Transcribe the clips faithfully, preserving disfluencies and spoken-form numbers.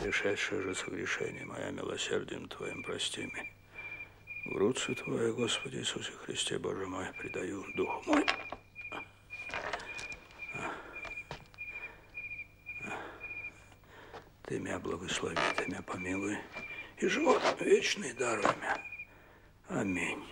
пришедшее же согрешение моя милосердием Твоим прости меня. В руцы Твои, Господи Иисусе Христе, Боже мой, предаю дух мой. Ты меня благослови, Ты меня помилуй, и живот вечный даруй мне. Аминь.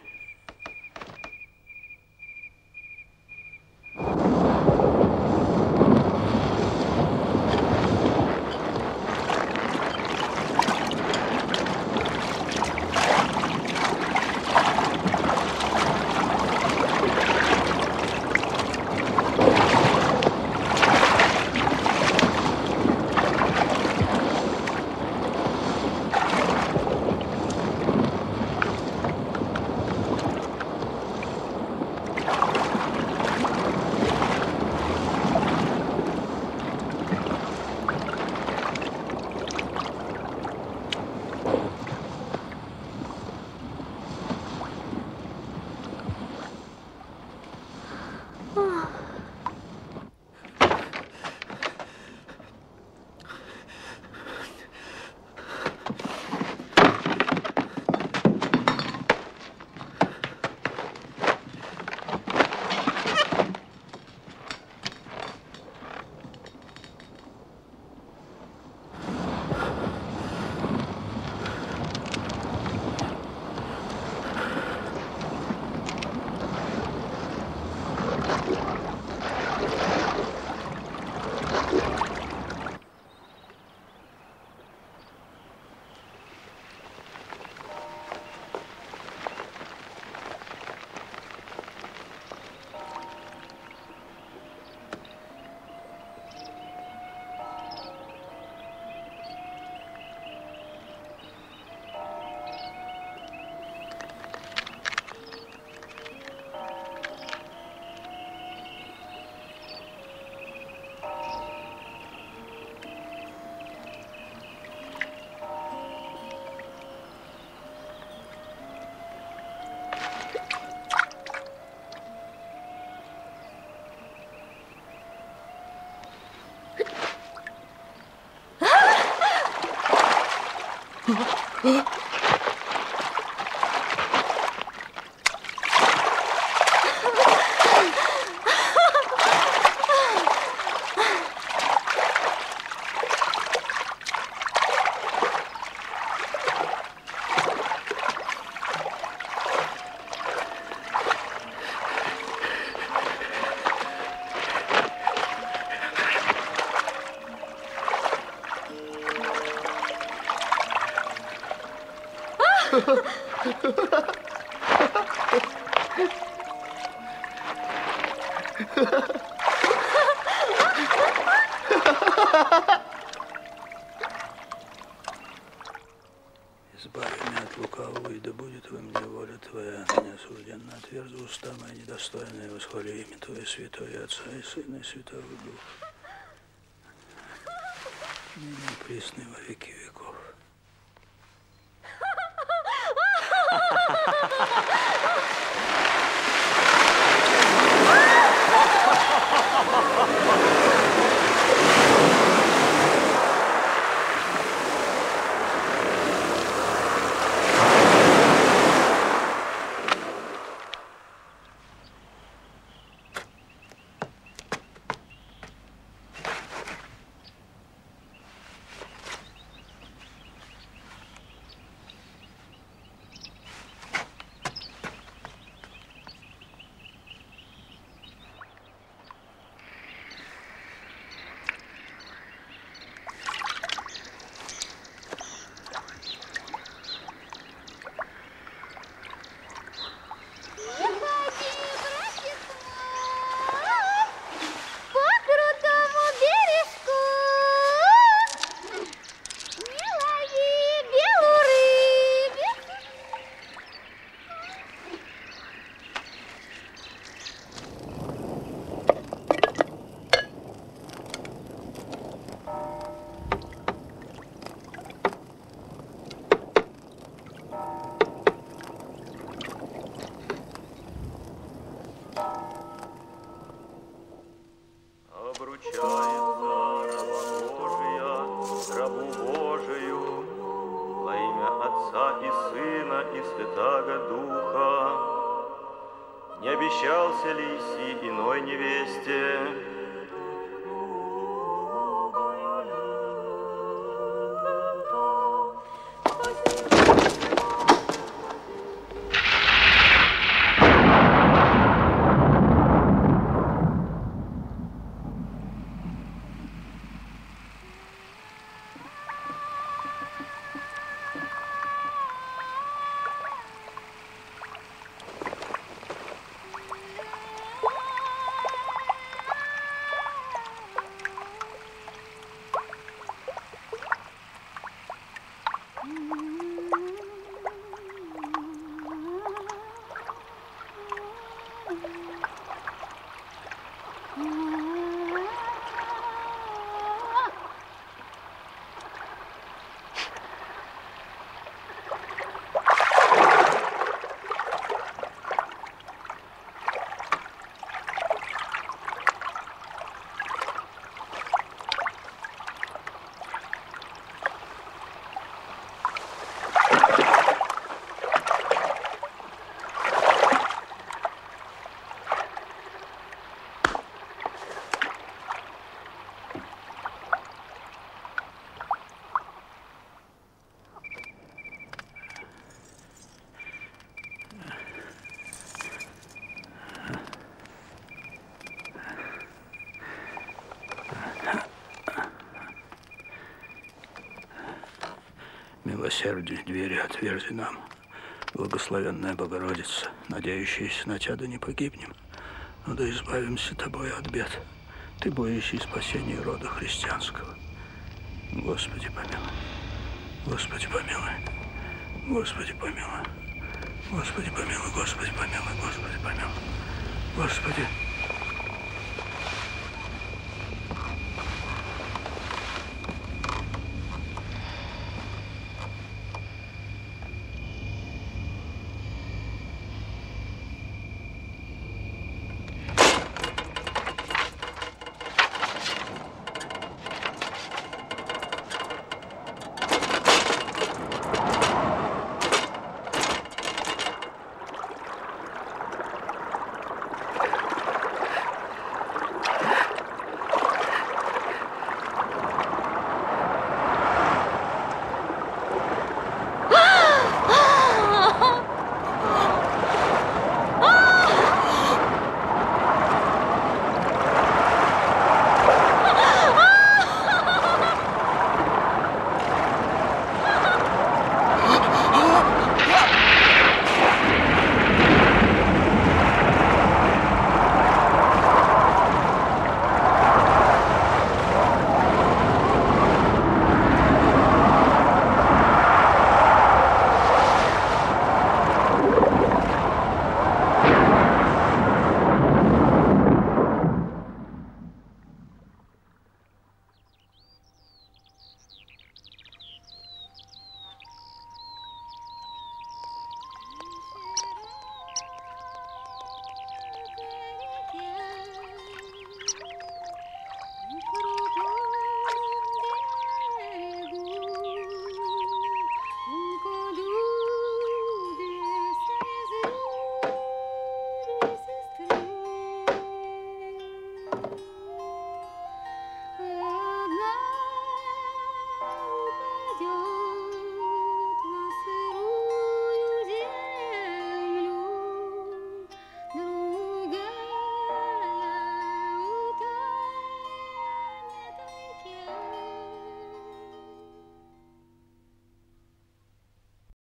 Избави меня от лукавого, и да будет во мне воля Твоя. Меня осужденно отверзу уста мои недостойные, восхвали имя Твое, святое Отца и Сына и Святого Духа. Ныне и присно во веки веков. Обручается раба Божия, славу Божию, во имя Отца и Сына и Святаго Духа. Не обещался ли си иной невесте? Милосердие двери отверзи нам, благословенная Богородица, надеющаяся на Тебя, да не погибнем, но да избавимся Тобой от бед. Ты боящий спасения рода христианского. Господи помилуй, Господи помилуй, Господи помилуй, Господи помилуй, Господи помилуй, Господи помилуй, Господи.